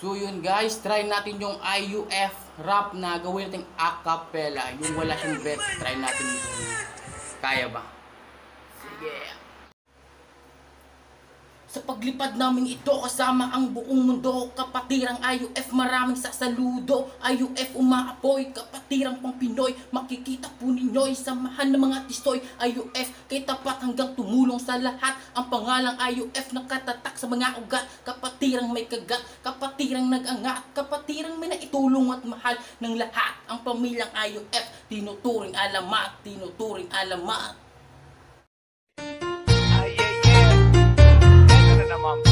So yun guys, try natin yung IUF rap na gawin natin a cappella. Yung wala siyang beat, try natin yung kaya ba? Sige. Sa paglipad namin ito kasama ang buong mundo, kapatirang IUF maraming sasaludo. IUF umaapoy, kapatirang pang Pinoy, makikita po ninyo'y samahan ng mga tisoy. IUF kay tapat hanggang tumulong sa lahat, ang pangalang IUF nakatatak sa mga ugat. Kapatirang may kagat, kapatirang nag-angat, kapatirang may naitulong at mahal ng lahat. Ang pamilyang IUF, tinuturing alamat, tinuturing alamat. Ay, yeah, yeah. Ganun na naman.